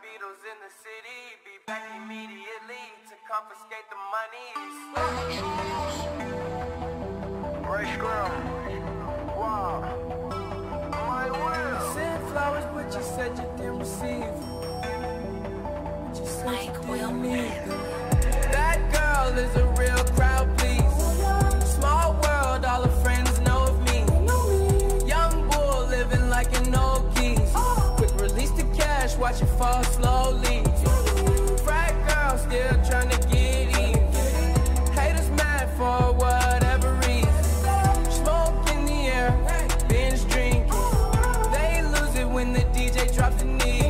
Beatles in the city, be back immediately to confiscate the money. Ray Scrum. Wow. My will. Sent flowers, but you said you didn't receive. But you said you didn't need them. That girl is a real crowd, please. Small world, all her friends know of me. Young bull living like an old keys. Quick release the cash, watch it fall slowly. Frat girl still trying to get in. Haters mad for whatever reason. Smoke in the air, binge drinking. They lose it when the DJ drops the knee.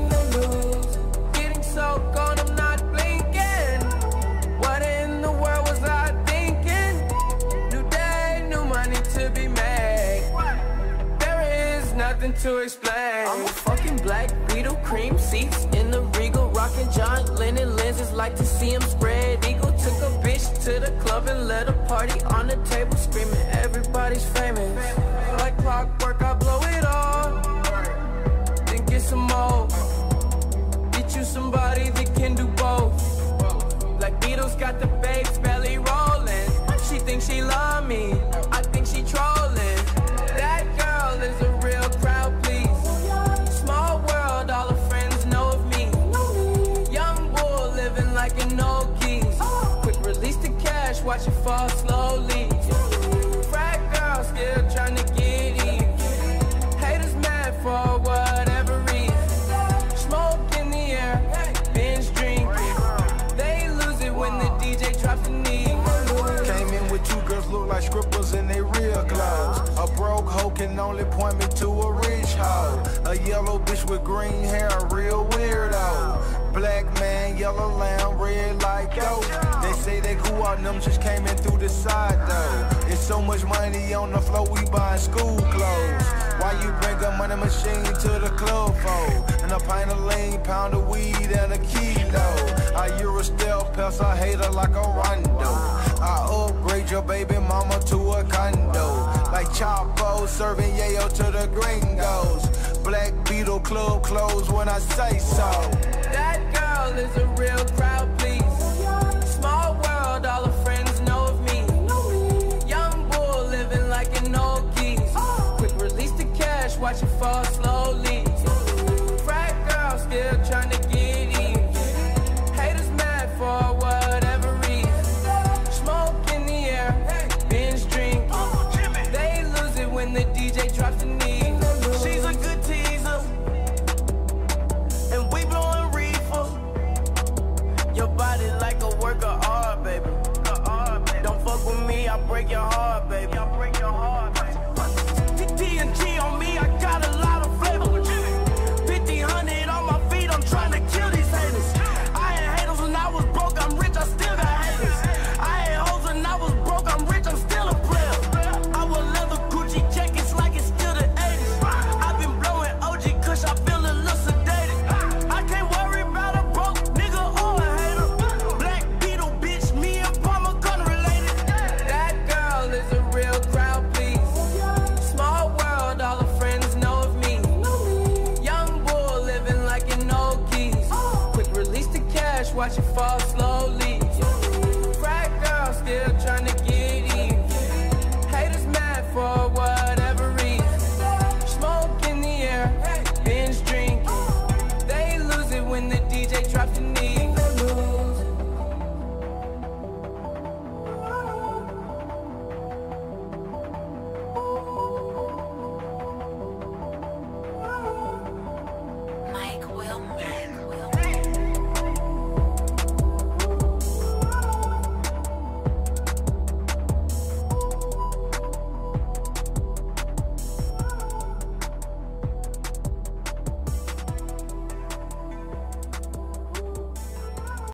Getting so gone, I'm not blinking. What in the world was I thinking? New day, new money to be made. There is nothing to explain. I'm a fucking black Beetle, cream seats in the Regal, rocking John Lennon lenses, like to see him spread eagle. Took a bitch to the club and let a party on the table, screaming everybody's famous. Like clockwork, I blow it all, then get some more. Get you somebody that can do both. Like Beatles got the babes belly rolling. She thinks she love me, I think she trolling. That girl is a real crowd, please. Small world, all her friends know of me. Young bull living like an old keys. Quick release the cash, watch it fall slowly. Frat girl still trying to get in. Haters mad for whatever reason. Smoke in the air, binge drinking. They lose it when the DJ drops the knee. Came in with two girls look like scribbles in they real clothes. A broke hoe can only point me to a rich hoe. A yellow bitch with green hair, a real weirdo. Black man, yellow lamb, red like dope. They say they cool out, them just came in through the side though. It's so much money on the floor, we buying school clothes. Why you bring a money machine to the club for? And a pint of lean, pound of weed, and a kilo. I Eurostel pest, I hate her like a rondo. I upgrade your baby mama to a condo. Like Chapo serving yayo to the gringos. Black Beetle club closed when I say so. That girl is a real crowd, please. Small world, all her friends know of me. Young bull living like an old keys. Quick release the cash, watch it fall slowly. Frat girl still trying to get in. Haters mad for whatever reason. Smoke in the air, binge drinking. They lose it when the DJ drops the knee. She's a good teaser, and we blowing reefer. Your body like a work of art, baby. Don't fuck with me, I break your heart, baby. TNT on me, I got a lot of flavor. 1500 on my feet, I'm trying to kill these haters. I had haters when I was broke, I'm rich, I still got haters. I had hoes when I was broke, I'm rich, I'm still a player. I wear leather Gucci jackets like it's still the 80s. I've been blowing OG Kush, I feel a little sedated. I can't worry about a broke nigga or a hater. Black Beetle, bitch, me and Palmer gun related. That girl is a real crowd, please. Small world, all her friends know of me. Young bull living like an old keys. Quick release the cash, watch it fall slow.